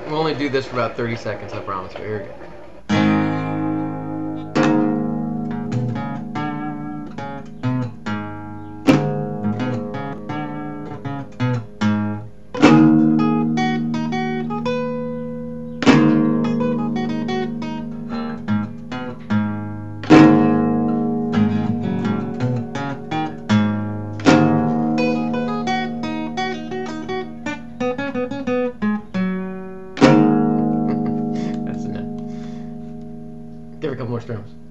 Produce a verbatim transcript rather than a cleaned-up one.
We'll only do this for about thirty seconds, I promise you. Here we go. Give it a couple more strums.